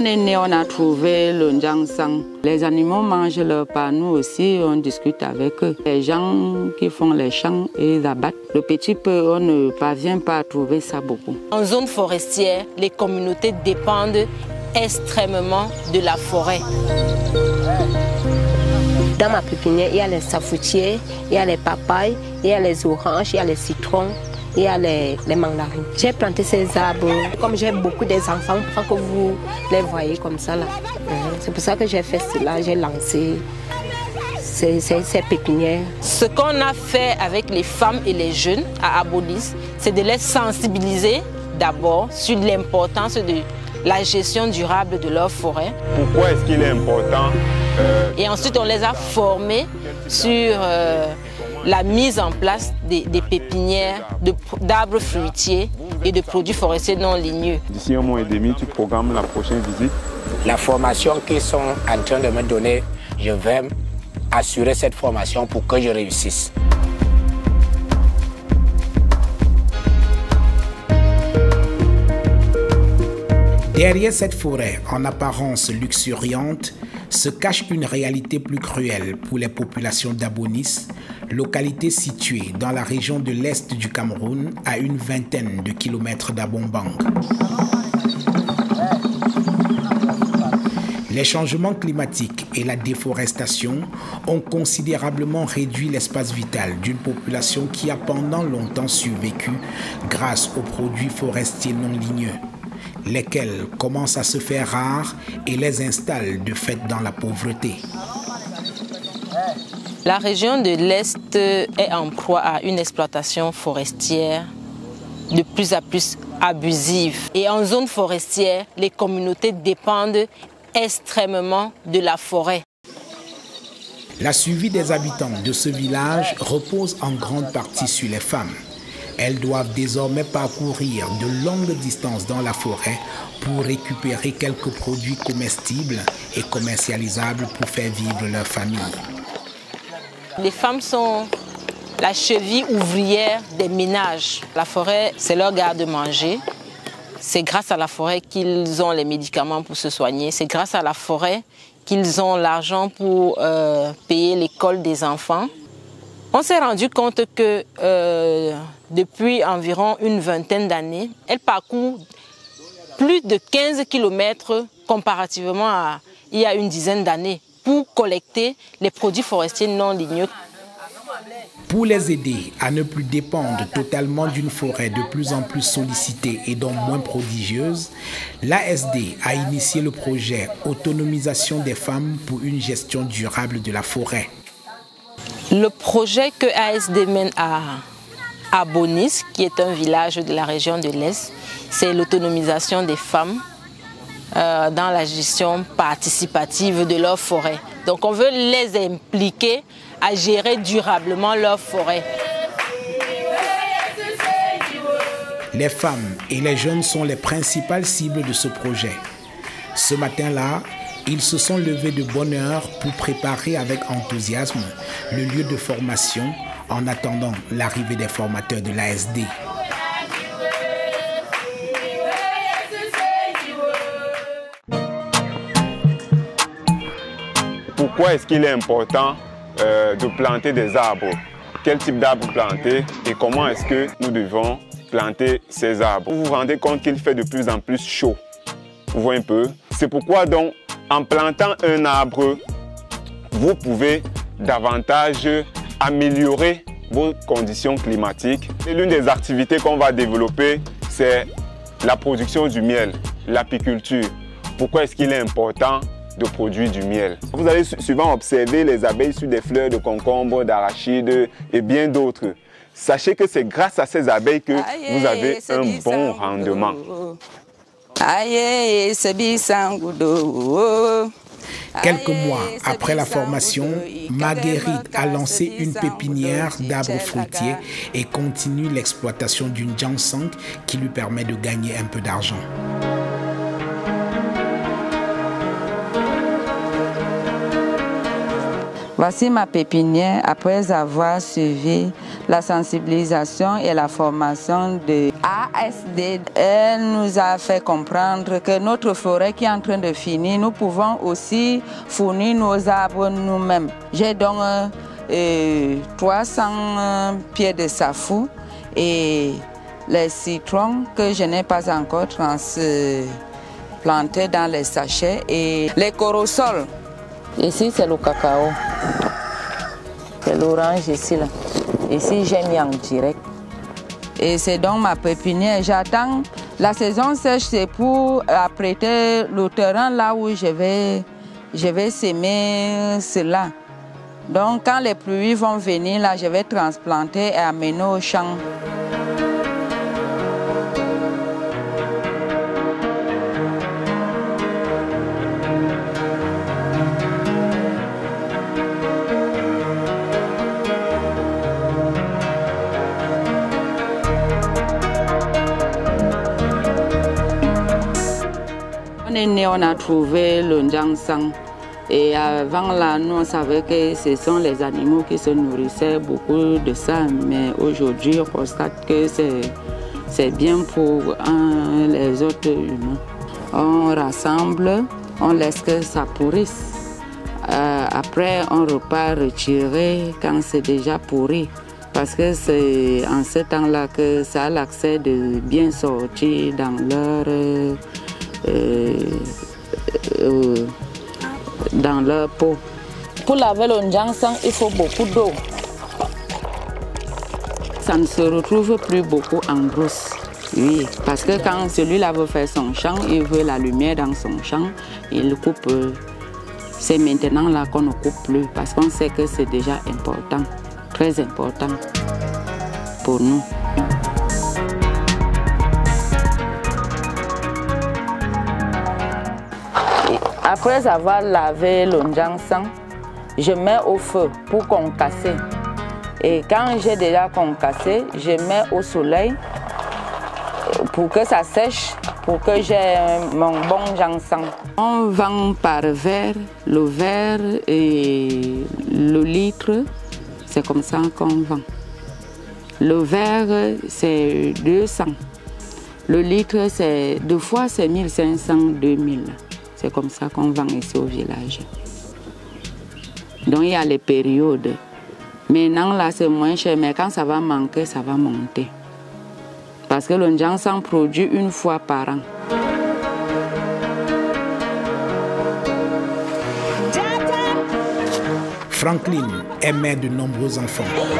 est né, on a trouvé le Njangsang. Les animaux mangent leur pas. Nous aussi, on discute avec eux. Les gens qui font les champs, ils abattent. Le petit peu, on ne parvient pas à trouver ça beaucoup. En zone forestière, les communautés dépendent extrêmement de la forêt. Dans ma pépinière, il y a les safoutiers, il y a les papayes, il y a les oranges, il y a les citrons, il y a les mandarines. J'ai planté ces arbres. Comme j'ai beaucoup d'enfants, il faut que vous les voyez comme ça là. C'est pour ça que j'ai fait cela, j'ai lancé ces pépinières. Ce qu'on a fait avec les femmes et les jeunes à Abonis, c'est de les sensibiliser d'abord sur l'importance de la gestion durable de leur forêt. Pourquoi est-ce qu'il est important Et ensuite, on les a formés sur la mise en place des pépinières d'arbres fruitiers et de produits forestiers non ligneux. D'ici 1 mois et demi, tu programmes la prochaine visite. La formation qu'ils sont en train de me donner, je vais assurer cette formation pour que je réussisse. Derrière cette forêt, en apparence luxuriante, se cache une réalité plus cruelle pour les populations d'Abonis, localité située dans la région de l'Est du Cameroun, à une vingtaine de kilomètres d'Abombang. Les changements climatiques et la déforestation ont considérablement réduit l'espace vital d'une population qui a pendant longtemps survécu grâce aux produits forestiers non ligneux, lesquels commencent à se faire rares et les installent de fait dans la pauvreté. La région de l'Est est en proie à une exploitation forestière de plus en plus abusive. Et en zone forestière, les communautés dépendent extrêmement de la forêt. La survie des habitants de ce village repose en grande partie sur les femmes. Elles doivent désormais parcourir de longues distances dans la forêt pour récupérer quelques produits comestibles et commercialisables pour faire vivre leur famille. Les femmes sont la cheville ouvrière des ménages. La forêt, c'est leur garde-manger. C'est grâce à la forêt qu'ils ont les médicaments pour se soigner. C'est grâce à la forêt qu'ils ont l'argent pour payer l'école des enfants. On s'est rendu compte que depuis environ une vingtaine d'années, elle parcourt plus de 15 km comparativement à il y a une dizaine d'années pour collecter les produits forestiers non ligneux. Pour les aider à ne plus dépendre totalement d'une forêt de plus en plus sollicitée et donc moins prodigieuse, l'ASD a initié le projet Autonomisation des femmes pour une gestion durable de la forêt. Le projet que ASD mène à Abonis, qui est un village de la région de l'Est, c'est l'autonomisation des femmes dans la gestion participative de leur forêt. Donc on veut les impliquer à gérer durablement leur forêt. Les femmes et les jeunes sont les principales cibles de ce projet. Ce matin-là, ils se sont levés de bonne heure pour préparer avec enthousiasme le lieu de formation en attendant l'arrivée des formateurs de l'ASD. Pourquoi est-ce qu'il est important de planter des arbres? Quel type d'arbres planter et comment est-ce que nous devons planter ces arbres? Vous vous rendez compte qu'il fait de plus en plus chaud. Vous voyez un peu? C'est pourquoi donc, en plantant un arbre, vous pouvez davantage améliorer vos conditions climatiques. Et l'une des activités qu'on va développer, c'est la production du miel, l'apiculture. Pourquoi est-ce qu'il est important de produire du miel? Vous allez souvent observer les abeilles sur des fleurs de concombre, d'arachide et bien d'autres. Sachez que c'est grâce à ces abeilles que vous avez un bon rendement. Quelques mois après la formation, Marguerite a lancé une pépinière d'arbres fruitiers et continue l'exploitation d'une Njangsang qui lui permet de gagner un peu d'argent. Voici ma pépinière après avoir suivi la sensibilisation et la formation de ASD. Elle nous a fait comprendre que notre forêt qui est en train de finir, nous pouvons aussi fournir nos arbres nous-mêmes. J'ai donc 300 pieds de safou et les citrons que je n'ai pas encore transplantés dans les sachets et les corosols. Ici c'est le cacao. C'est l'orange ici là. Ici j'ai mis en direct. Et c'est donc ma pépinière. J'attends la saison sèche, c'est pour apprêter le terrain là où je vais s'aimer cela. Donc quand les pluies vont venir là, je vais transplanter et amener au champ. On a trouvé le Ndjangsang et avant là, nous on savait que ce sont les animaux qui se nourrissaient beaucoup de ça, mais aujourd'hui on constate que c'est bien pour les autres humains. On rassemble, on laisse que ça pourrisse. Après on repart retirer quand c'est déjà pourri. Parce que c'est en ce temps-là que ça a l'accès de bien sortir dans leur peau. Pour laver le Ndjangsang, il faut beaucoup d'eau. Ça ne se retrouve plus beaucoup en brousse. Oui, parce que quand celui-là veut faire son champ, il veut la lumière dans son champ, il coupe. C'est maintenant là qu'on ne coupe plus parce qu'on sait que c'est déjà important, très important pour nous. Après avoir lavé le Ndjangsang, je mets au feu pour concasser. Et quand j'ai déjà concassé, je mets au soleil pour que ça sèche, pour que j'ai mon bon Ndjangsang. On vend par verre, le verre et le litre, c'est comme ça qu'on vend. Le verre, c'est 200. Le litre, c'est 2 fois, c'est 1500, 2000. C'est comme ça qu'on vend ici au village. Donc il y a les périodes. Maintenant là c'est moins cher, mais quand ça va manquer, ça va monter. Parce que le Ndjangsang produit 1 fois par an. Franklin est mère de nombreux enfants.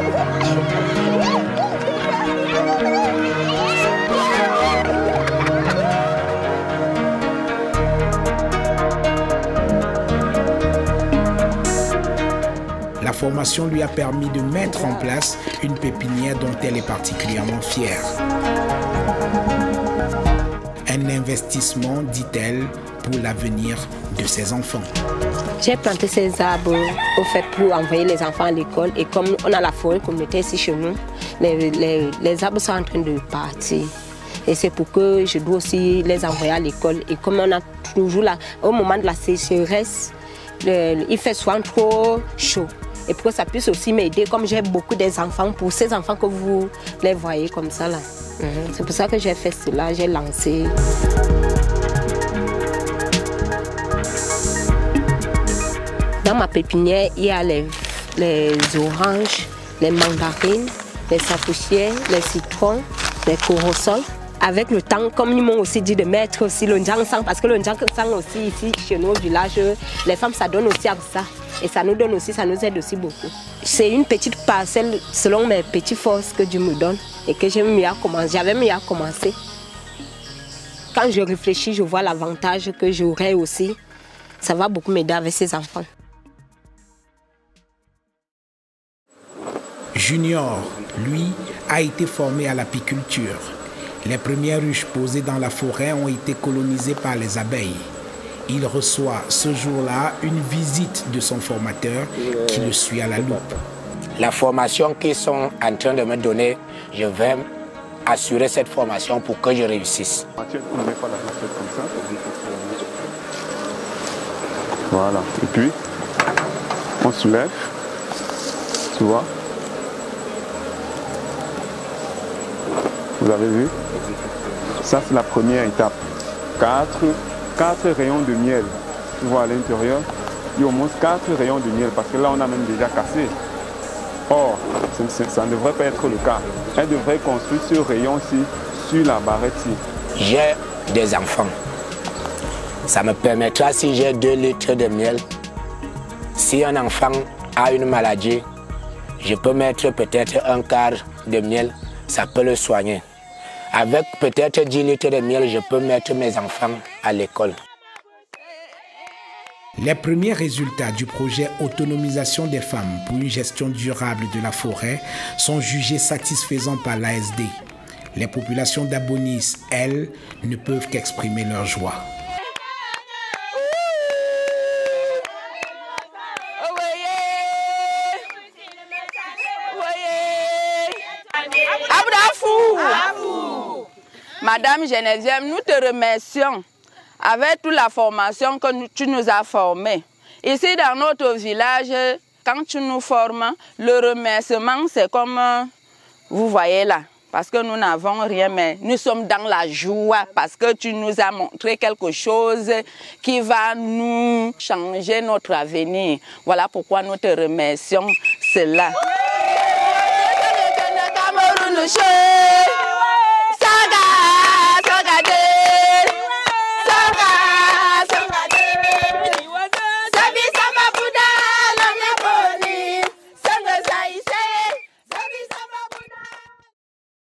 La formation lui a permis de mettre en place une pépinière dont elle est particulièrement fière. Un investissement, dit-elle, pour l'avenir de ses enfants. J'ai planté ces arbres au fait pour envoyer les enfants à l'école et comme on a la forêt communautaire ici chez nous, les arbres sont en train de partir. Et c'est pour que je dois aussi les envoyer à l'école. Et comme on a toujours là, au moment de la sécheresse, il fait souvent trop chaud. Et pour que ça puisse aussi m'aider, comme j'ai beaucoup d'enfants, pour ces enfants que vous les voyez comme ça là. C'est pour ça que j'ai fait cela, j'ai lancé. Dans ma pépinière, il y a les oranges, les mandarines, les sapouchières, les citrons, les corosols. Avec le temps, comme ils m'ont aussi dit de mettre aussi le Ndjangsang, parce que le Ndjangsang aussi ici chez nous au village, les femmes ça donne aussi à ça. Et ça nous donne aussi, ça nous aide aussi beaucoup. C'est une petite parcelle selon mes petites forces que Dieu me donne et que j'avais mis à commencer. Quand je réfléchis, je vois l'avantage que j'aurai aussi. Ça va beaucoup m'aider avec ces enfants. Junior, lui, a été formé à l'apiculture. Les premières ruches posées dans la forêt ont été colonisées par les abeilles. Il reçoit ce jour-là une visite de son formateur qui le suit à la loupe. La formation qu'ils sont en train de me donner, je vais assurer cette formation pour que je réussisse. Voilà. Et puis, on soulève, tu vois. Vous avez vu? Ça, c'est la première étape. 4 rayons de miel. Tu vois à l'intérieur, il y a au moins 4 rayons de miel parce que là, on a même déjà cassé. Or, ça ne devrait pas être le cas. Elle devrait construire ce rayon-ci sur la barrette-ci. J'ai des enfants. Ça me permettra, si j'ai 2 litres de miel, si un enfant a une maladie, je peux mettre peut-être un quart de miel, ça peut le soigner. Avec peut-être 10 litres de miel, je peux mettre mes enfants à l'école. Les premiers résultats du projet Autonomisation des femmes pour une gestion durable de la forêt sont jugés satisfaisants par l'ASD. Les populations d'Abonis, elles, ne peuvent qu'exprimer leur joie. Madame Geneviève, nous te remercions avec toute la formation que tu nous as formée. Ici dans notre village, quand tu nous formes, le remerciement c'est comme vous voyez là. Parce que nous n'avons rien, mais nous sommes dans la joie parce que tu nous as montré quelque chose qui va nous changer notre avenir. Voilà pourquoi nous te remercions cela.